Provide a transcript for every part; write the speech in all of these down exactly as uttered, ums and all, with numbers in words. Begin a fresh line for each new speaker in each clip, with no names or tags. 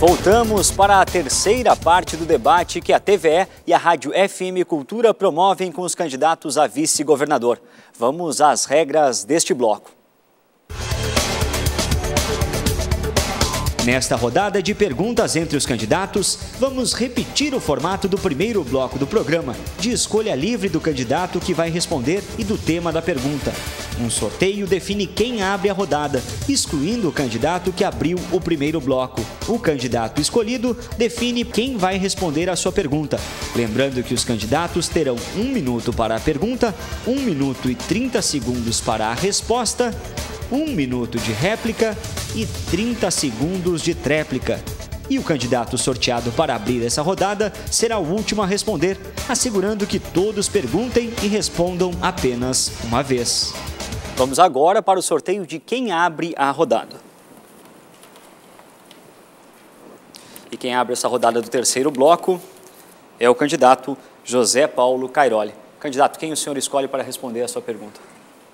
Voltamos para a terceira parte do debate que a T V E e a Rádio F M Cultura promovem com os candidatos a vice-governador. Vamos às regras deste bloco. Nesta rodada de perguntas entre os candidatos, vamos repetir o formato do primeiro bloco do programa, de escolha livre do candidato que vai responder e do tema da pergunta. Um sorteio define quem abre a rodada, excluindo o candidato que abriu o primeiro bloco. O candidato escolhido define quem vai responder a sua pergunta. Lembrando que os candidatos terão um minuto para a pergunta, um minuto e trinta segundos para a resposta, um minuto de réplica e trinta segundos de tréplica. E o candidato sorteado para abrir essa rodada será o último a responder, assegurando que todos perguntem e respondam apenas uma vez. Vamos agora para o sorteio de quem abre a rodada. E quem abre essa rodada do terceiro bloco é o candidato José Paulo Cairoli. Candidato, quem o senhor escolhe para responder a sua pergunta?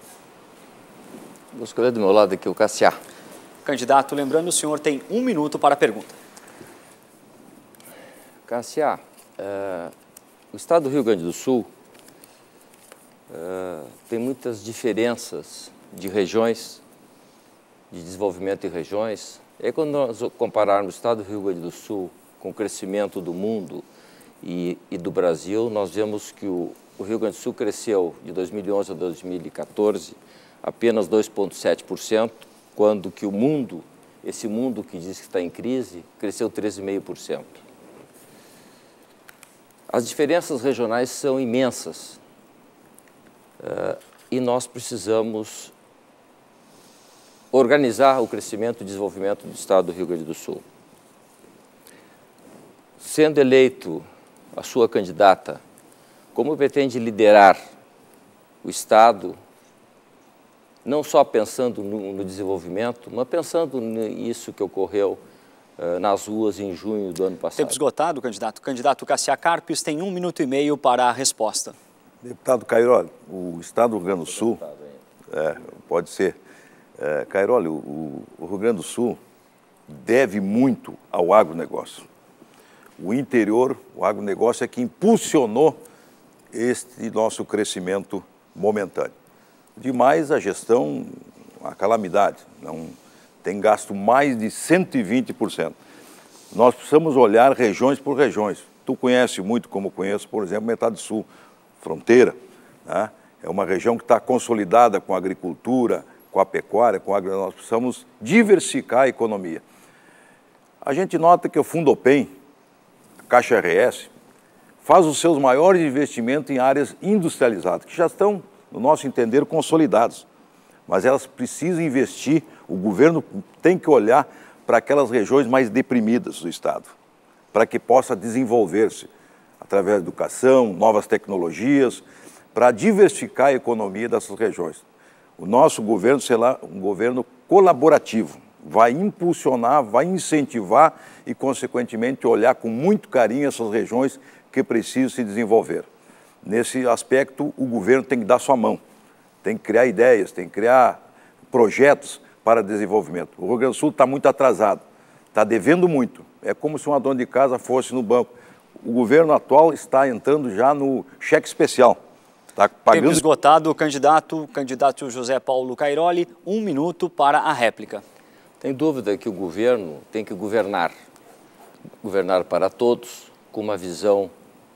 Vou escolher do meu lado aqui o Cassiá.
Candidato, lembrando, o senhor tem um minuto para a pergunta.
Cassiá, uh, o estado do Rio Grande do Sul uh, tem muitas diferenças de regiões, de desenvolvimento em regiões. E aí, quando nós compararmos o estado do Rio Grande do Sul com o crescimento do mundo e, e do Brasil, nós vemos que o, o Rio Grande do Sul cresceu de dois mil e onze a dois mil e quatorze apenas dois vírgula sete por cento, quando que o mundo, esse mundo que diz que está em crise, cresceu treze vírgula cinco por cento. As diferenças regionais são imensas uh, e nós precisamos organizar o crescimento e desenvolvimento do estado do Rio Grande do Sul. Sendo eleito a sua candidata, como pretende liderar o estado, não só pensando no, no desenvolvimento, mas pensando nisso que ocorreu uh, nas ruas em junho do ano passado?
Tempo esgotado, candidato. Candidato Cassiá Carpes tem um minuto e meio para a resposta.
Deputado Cairoli, o estado do Rio Grande do Sul, é, pode ser, é, Cairoli, o, o Rio Grande do Sul deve muito ao agronegócio. O interior, o agronegócio é que impulsionou este nosso crescimento momentâneo. Demais a gestão, a calamidade, não tem gasto mais de cento e vinte por cento. Nós precisamos olhar regiões por regiões. Tu conhece muito, como conheço, por exemplo, metade sul, fronteira, né? É uma região que está consolidada com a agricultura, com a pecuária, com a agro... Nós precisamos diversificar a economia. A gente nota que o Fundopem, a Caixa R S, faz os seus maiores investimentos em áreas industrializadas, que já estão, no nosso entender, consolidados. Mas elas precisam investir, o governo tem que olhar para aquelas regiões mais deprimidas do estado, para que possa desenvolver-se através da educação, novas tecnologias, para diversificar a economia dessas regiões. O nosso governo será um governo colaborativo, vai impulsionar, vai incentivar e, consequentemente, olhar com muito carinho essas regiões que precisam se desenvolver. Nesse aspecto, o governo tem que dar sua mão, tem que criar ideias, tem que criar projetos para desenvolvimento. O Rio Grande do Sul está muito atrasado, está devendo muito. É como se uma dona de casa fosse no banco. O governo atual está entrando já no cheque especial. Tá pagando...
Tempo esgotado, candidato, candidato José Paulo Cairoli, um minuto para a réplica.
Tem dúvida que o governo tem que governar, governar para todos, com uma visão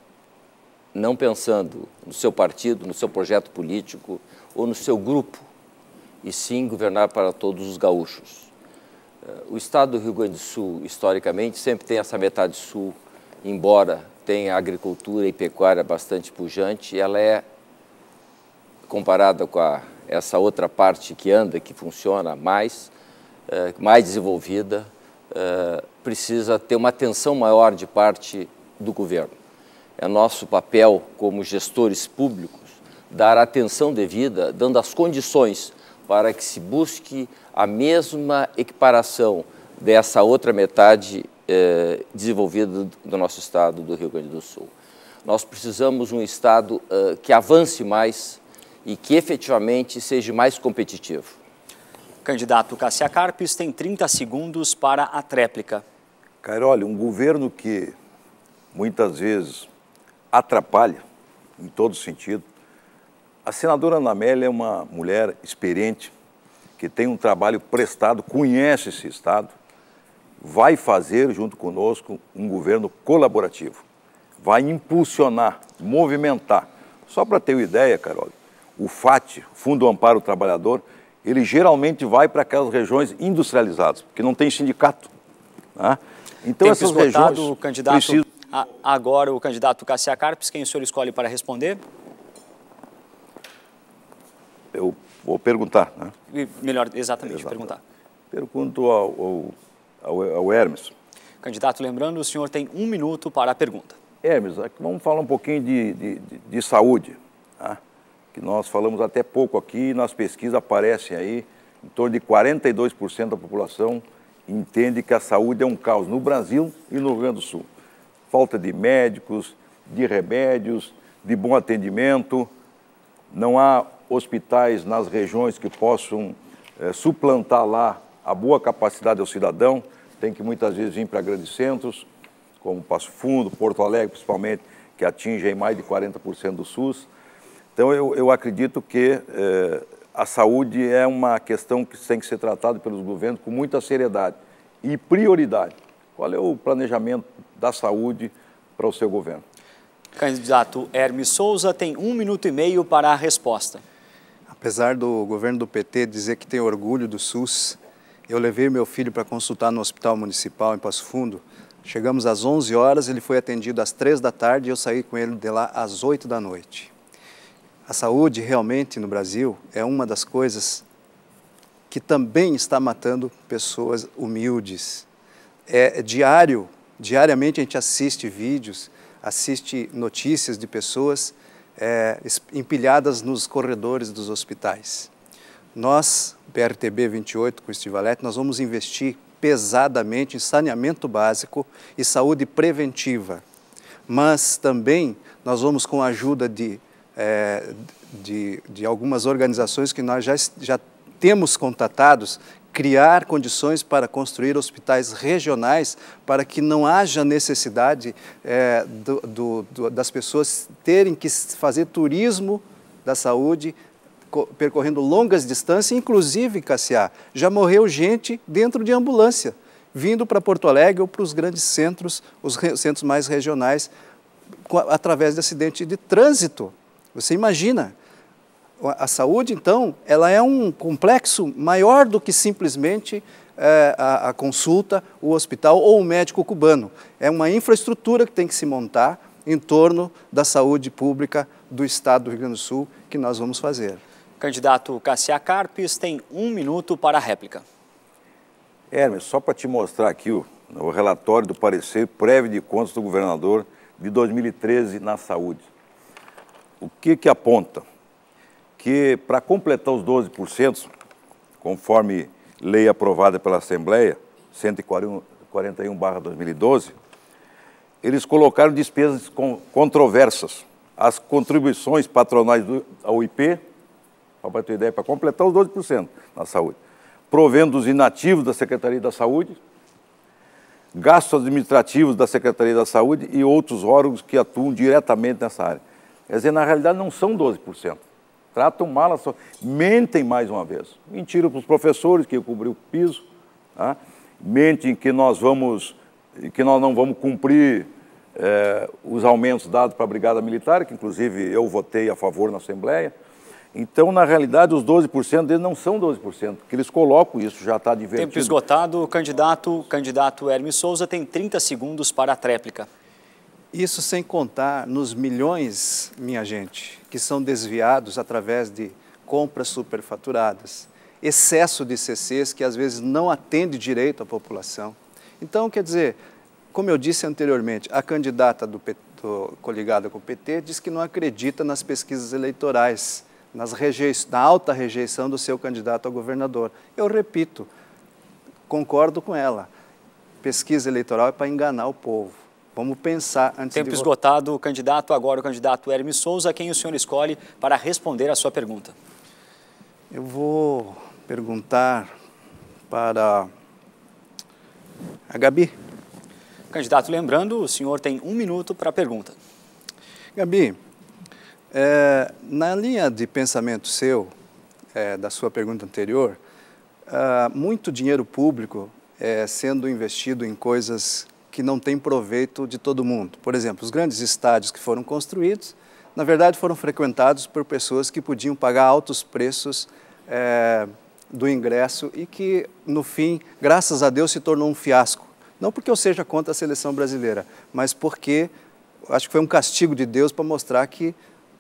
não pensando no seu partido, no seu projeto político ou no seu grupo, e sim governar para todos os gaúchos. O estado do Rio Grande do Sul, historicamente, sempre tem essa metade sul, embora tenha agricultura e pecuária bastante pujante, ela é, comparada com a, essa outra parte que anda, que funciona mais, é, mais desenvolvida, é, precisa ter uma atenção maior de parte do governo. É nosso papel, como gestores públicos, dar atenção devida, dando as condições para que se busque a mesma equiparação dessa outra metade eh, desenvolvida do nosso estado do Rio Grande do Sul. Nós precisamos de um estado eh, que avance mais e que efetivamente seja mais competitivo.
Candidato Cassiá Carpes tem trinta segundos para a tréplica.
Cairoli, um governo que muitas vezes atrapalha, em todo sentido. A senadora Ana Amélia é uma mulher experiente, que tem um trabalho prestado, conhece esse Estado, vai fazer, junto conosco, um governo colaborativo. Vai impulsionar, movimentar. Só para ter uma ideia, Carol, o FAT, Fundo Amparo ao Trabalhador, ele geralmente vai para aquelas regiões industrializadas, porque não tem sindicato. Né? Então,
Tempo
essas
esgotado,
regiões
o candidato,
precisam...
a, agora o candidato Cassiá Carpes, quem o senhor escolhe para responder?
Eu vou perguntar. Né?
Melhor, exatamente,
Exato.
perguntar.
Pergunto ao, ao, ao, ao Hermes.
Candidato, lembrando, o senhor tem um minuto para a pergunta.
Hermes, vamos falar um pouquinho de, de, de, de saúde, tá? Que nós falamos até pouco aqui, nas pesquisas aparecem aí, em torno de quarenta e dois por cento da população entende que a saúde é um caos no Brasil e no Rio Grande do Sul. Falta de médicos, de remédios, de bom atendimento, não há hospitais nas regiões que possam é, suplantar lá a boa capacidade do cidadão, tem que muitas vezes vir para grandes centros, como Passo Fundo, Porto Alegre principalmente, que atingem mais de quarenta por cento do SUS. Então eu, eu acredito que eh, a saúde é uma questão que tem que ser tratada pelos governos com muita seriedade e prioridade. Qual é o planejamento da saúde para o seu governo?
Candidato Hermes Souza tem um minuto e meio para a resposta.
Apesar do governo do P T dizer que tem orgulho do SUS, eu levei meu filho para consultar no Hospital Municipal em Passo Fundo. Chegamos às onze horas, ele foi atendido às três da tarde e eu saí com ele de lá às oito da noite. A saúde realmente no Brasil é uma das coisas que também está matando pessoas humildes. É diário, diariamente a gente assiste vídeos, assiste notícias de pessoas é, empilhadas nos corredores dos hospitais. Nós, P R T B vinte e oito, com o Estivalete, nós vamos investir pesadamente em saneamento básico e saúde preventiva. Mas também nós vamos, com a ajuda de, é, de, de algumas organizações que nós já, já temos contatados, criar condições para construir hospitais regionais para que não haja necessidade é, do, do, do, das pessoas terem que fazer turismo da saúde, percorrendo longas distâncias, inclusive, Cassiá, já morreu gente dentro de ambulância, vindo para Porto Alegre ou para os grandes centros, os centros mais regionais, através de acidente de trânsito. Você imagina, a saúde, então, ela é um complexo maior do que simplesmente é, a, a consulta, o hospital ou o médico cubano. É uma infraestrutura que tem que se montar em torno da saúde pública do Estado do Rio Grande do Sul, que nós vamos fazer.
Candidato Cassiá Carpes tem um minuto para a réplica.
Hermes, só para te mostrar aqui o, o relatório do parecer prévio de contas do governador de dois mil e treze na saúde. O que que aponta? Que para completar os doze por cento, conforme lei aprovada pela Assembleia, cento e quarenta e um barra dois mil e doze, eles colocaram despesas controversas. As contribuições patronais do, ao I P, para ter ideia, para completar os doze por cento na saúde, provendo os inativos da Secretaria da Saúde, gastos administrativos da Secretaria da Saúde e outros órgãos que atuam diretamente nessa área. Quer dizer, na realidade não são doze por cento. Tratam mal a saúde, mentem mais uma vez. Mentiram para os professores que cobriu o piso, tá? Mentem que nós, vamos, que nós não vamos cumprir é, os aumentos dados para a Brigada Militar, que inclusive eu votei a favor na Assembleia. Então, na realidade, os doze por cento deles não são doze por cento, que eles colocam, isso já está divertido.
Tempo esgotado, o candidato, candidato Hermes Souza tem trinta segundos para a tréplica.
Isso sem contar nos milhões, minha gente, que são desviados através de compras superfaturadas, excesso de C Cs que às vezes não atende direito à população. Então, quer dizer, como eu disse anteriormente, a candidata do, do coligada com o P T diz que não acredita nas pesquisas eleitorais, nas rejei, na alta rejeição do seu candidato a governador. Eu repito, concordo com ela, pesquisa eleitoral é para enganar o povo. Vamos pensar antes
Tempo
de...
esgotado, o candidato, agora o candidato Hermes Souza, quem o senhor escolhe para responder a sua pergunta?
Eu vou perguntar para a Gabi.
Candidato, lembrando, o senhor tem um minuto para a pergunta.
Gabi, é, na linha de pensamento seu, é, da sua pergunta anterior, é, muito dinheiro público é sendo investido em coisas que não têm proveito de todo mundo. Por exemplo, os grandes estádios que foram construídos, na verdade foram frequentados por pessoas que podiam pagar altos preços é, do ingresso e que, no fim, graças a Deus, se tornou um fiasco. Não porque eu seja contra a seleção brasileira, mas porque acho que foi um castigo de Deus para mostrar que,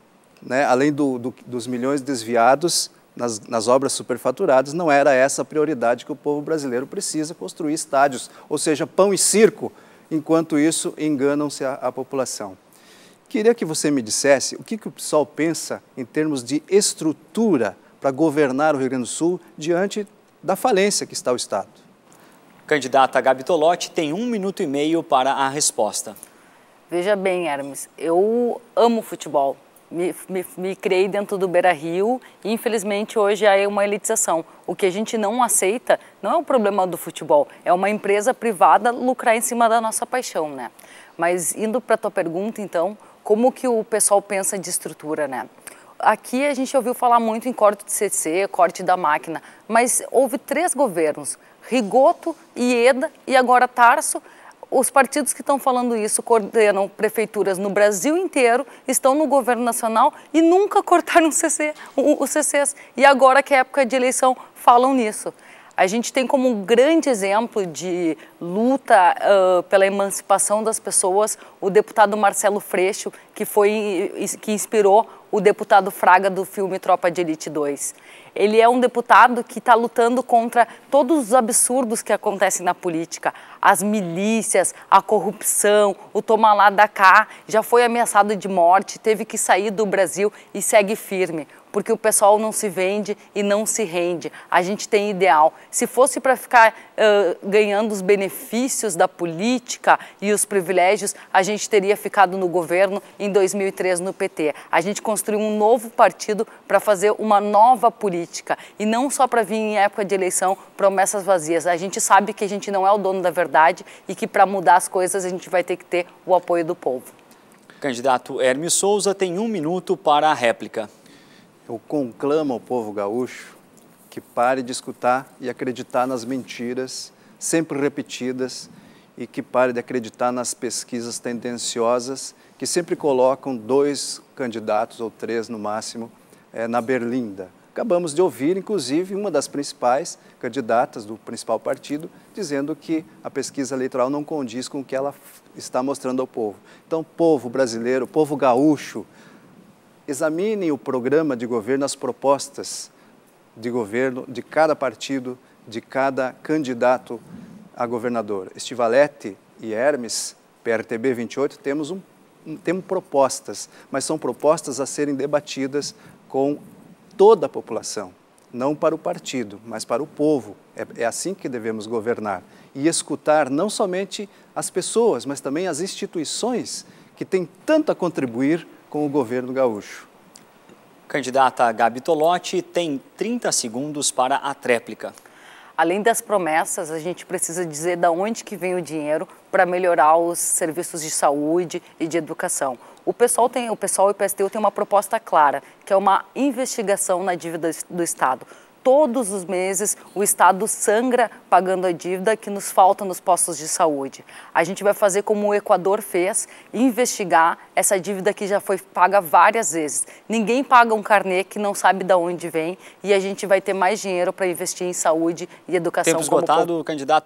né, além do, do, dos milhões desviados nas, nas obras superfaturadas, não era essa a prioridade que o povo brasileiro precisa, construir estádios, ou seja, pão e circo, enquanto isso enganam-se a, a população. Queria que você me dissesse o que, que o pessoal pensa em termos de estrutura para governar o Rio Grande do Sul diante da falência que está o Estado.
Candidata Gabi Tolotti tem um minuto e meio para a resposta.
Veja bem, Hermes, eu amo futebol. Me, me, me criei dentro do Beira-Rio e, infelizmente, hoje há uma elitização. O que a gente não aceita não é o problema do futebol, é uma empresa privada lucrar em cima da nossa paixão, né? Mas, indo para a tua pergunta, então, como que o pessoal pensa de estrutura, né? Aqui a gente ouviu falar muito em corte de C C, corte da máquina, mas houve três governos, Rigoto, Ieda e agora Tarso. Os partidos que estão falando isso coordenam prefeituras no Brasil inteiro, estão no governo nacional e nunca cortaram o C C, os C Cs. E agora que é época de eleição, falam nisso. A gente tem como um grande exemplo de luta uh, pela emancipação das pessoas o deputado Marcelo Freixo, que, foi, que inspirou o deputado Fraga do filme Tropa de Elite dois. Ele é um deputado que está lutando contra todos os absurdos que acontecem na política. As milícias, a corrupção, o toma lá da cá, já foi ameaçado de morte, teve que sair do Brasil e segue firme. Porque o pessoal não se vende e não se rende. A gente tem ideal. Se fosse para ficar uh, ganhando os benefícios da política e os privilégios, a gente teria ficado no governo em dois mil e três no P T. A gente construiu um novo partido para fazer uma nova política. E não só para vir em época de eleição promessas vazias. A gente sabe que a gente não é o dono da verdade e que para mudar as coisas a gente vai ter que ter o apoio do povo.
Candidato Hermes Souza tem um minuto para a réplica.
Eu conclamo ao povo gaúcho que pare de escutar e acreditar nas mentiras sempre repetidas e que pare de acreditar nas pesquisas tendenciosas que sempre colocam dois candidatos ou três no máximo é, na berlinda. Acabamos de ouvir, inclusive, uma das principais candidatas do principal partido dizendo que a pesquisa eleitoral não condiz com o que ela está mostrando ao povo. Então, povo brasileiro, povo gaúcho, examinem o programa de governo, as propostas de governo de cada partido, de cada candidato a governador. Estivalete e Hermes, P R T B vinte e oito, temos, um, temos propostas, mas são propostas a serem debatidas com toda a população, não para o partido, mas para o povo. É, é assim que devemos governar e escutar não somente as pessoas, mas também as instituições que têm tanto a contribuir com o governo gaúcho.
Candidata Gabi Tolotti tem trinta segundos para a tréplica.
Além das promessas, a gente precisa dizer de onde que vem o dinheiro para melhorar os serviços de saúde e de educação. O pessoal tem, o pessoal e o P S T U tem uma proposta clara, que é uma investigação na dívida do Estado. Todos os meses o Estado sangra pagando a dívida que nos falta nos postos de saúde. A gente vai fazer como o Equador fez, investigar essa dívida que já foi paga várias vezes. Ninguém paga um carnê que não sabe de onde vem e a gente vai ter mais dinheiro para investir em saúde e educação.
Tempo esgotado, candidato.